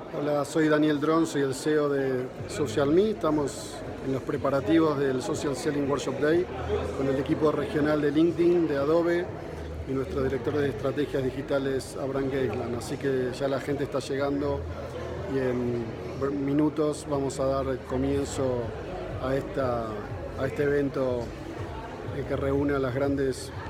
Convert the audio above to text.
Hola, soy Daniel Dron, soy el CEO de SocialMe. Estamos en los preparativos del Social Selling Workshop Day con el equipo regional de LinkedIn, de Adobe y nuestro director de estrategias digitales, Abraham Gaitlan. Así que ya la gente está llegando y en minutos vamos a dar comienzo a este evento que reúne a las grandes